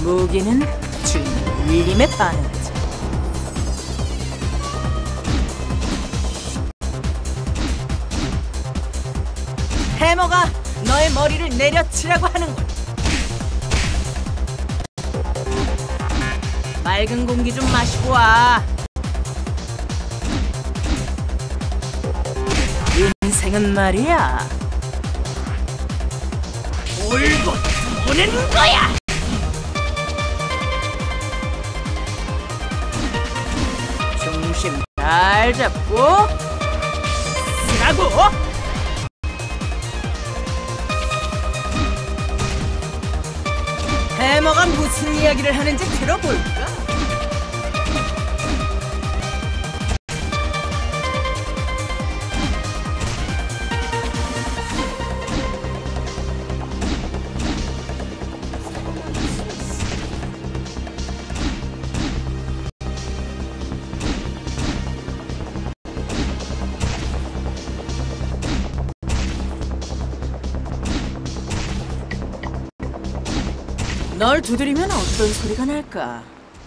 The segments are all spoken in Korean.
무기는 주인의 울림에 반응하지. 해머가 너의 머리를 내려치라고 하는군. 맑은 공기 좀 마시고 와. 인생은 말이야, 울고 도는 거야. 중심 잘 잡고 쓰라고. 해머가 무슨 이야기를 하는지 들어볼까? 널 두드리면 어떤 소리가 날까?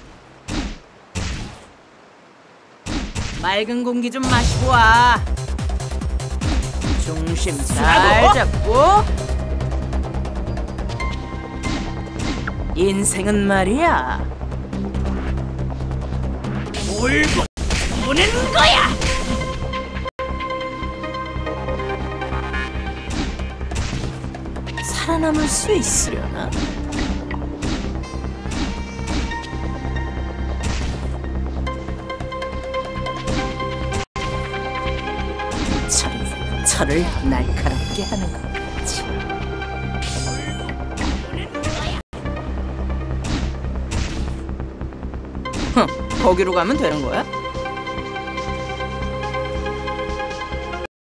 맑은 공기 좀 마시고 와. 중심 잘 잡고. 인생은 말이야, 울고 도는 거야. 살아남을 수 있으려나? 철을 날카롭게 하는 것 같지. 거기로 가면 되는 거야?